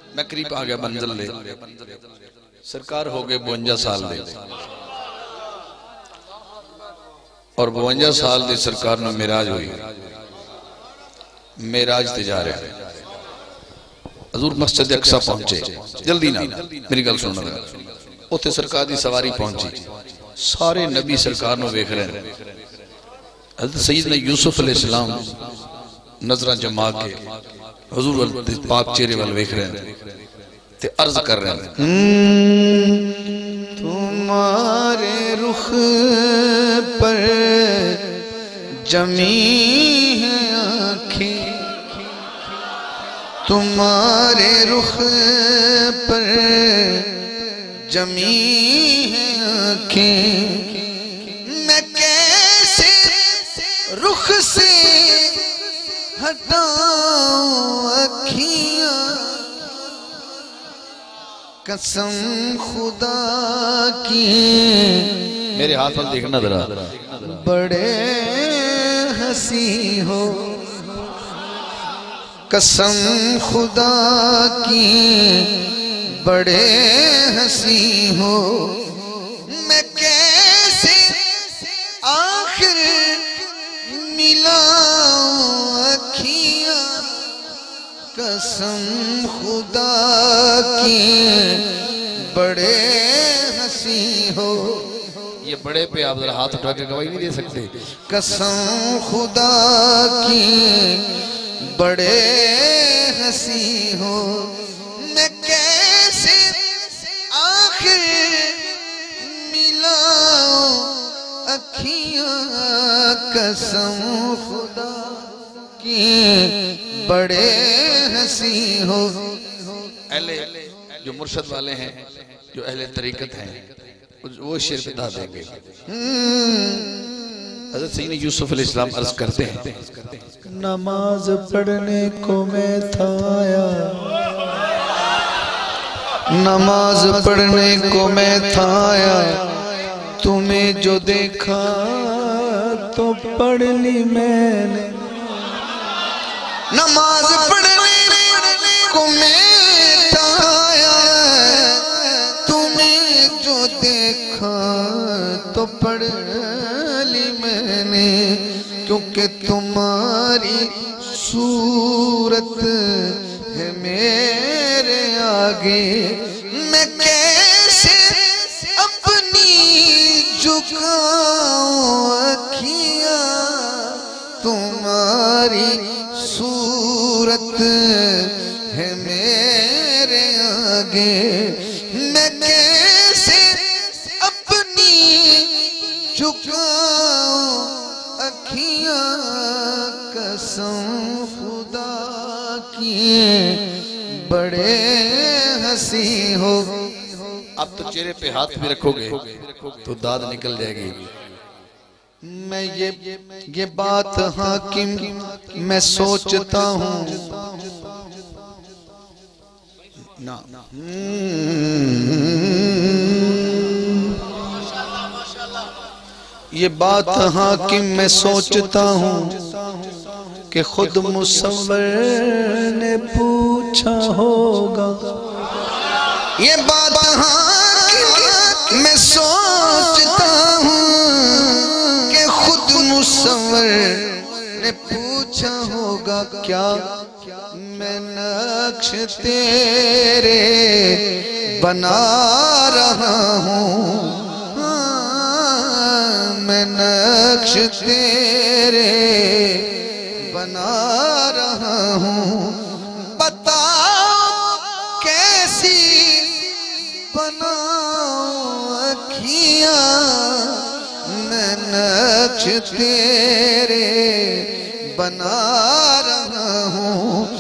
मैं करीब आ गया मंजिल ले। सरकार हो गए 52 साल दे और 52 साल दी सरकार में मेराज हुई। मेराज ते जा रहे हजूर मस्जिद अक्सा पहुंचे, जल्दी ना मेरी गल सुनना लगा। उत्थे सरकार दी सवारी पहुंची, सारे नबी सरकार नूं वेख रहे हैं। हज़रत सैयदना यूसुफ अलैहिस्सलाम नजर जमा के हुजूर पाक चेहरे वाल वेख रहे हैं ते अर्ज कर रहे हैं, तुम्हारे रुख पर जमी है आँखें, तुम्हारे रुख पर जमी है आँखें, मैं कैसे रुख से हटाऊं अखियाँ, कसम खुदा की। मेरे हाथ में देखना जरा, बड़े हंसी हो, कसम खुदा की बड़े हंसी हो, मैं कैसे आखिर मिलाऊं अखियाँ, कसम खुदा की बड़े हंसी हो। ये बड़े पे आप जरा हाथ उठा के गवाही नहीं दे सकते। कसम खुदा की बड़े हंसी हो, मैं कैसे आखिर मिलाऊं अखियाँ, कसम खुदा की बड़े हंसी हो। अहले जो मुर्शद वाले हैं, जो अहले तरीकत हैं, वो शेर बता देंगे। हज़रत सैयदना यूसुफ अलैहिस्सलाम अर्ज करते हैं, नमाज पढ़ने को मैं था आया, नमाज पढ़ने को मैं था आया, तुम्हें जो देखा तो पढ़ ली मैंने, नमाज पढ़ने को मैं था आया, तुम्हें जो देखा तो पढ़ ली मैंने, क्योंकि तुम्हारी सूरत है मेरे आगे, मैं कैसे अपनी झुकाऊं अखियाँ, तुम्हारी सूरत है मेरे आगे, मैं कैसे अपनी झुकाऊं अखियाँ, कसम खुदा की बड़े हंसी हो। अब तो चेहरे पे हाथ भी रखोगे तो दाद निकल जाएगी। मैं ये बात हाकिम मैं सोचता हूँ ना, ये बात हाकिम मैं सोचता हूँ कि खुद मुसव्वर ने पूछा होगा, ये बात हाकिम मैं सोचता हूँ कि खुद मुसव्वर ने पूछा होगा, क्या मैं नक्श तेरे बना रहा हूँ, मैं नक्श तेरे बना रहा हूँ, बताओ कैसी बनाऊं अखियाँ, मैं नक्श तेरे बना रहा हूँ,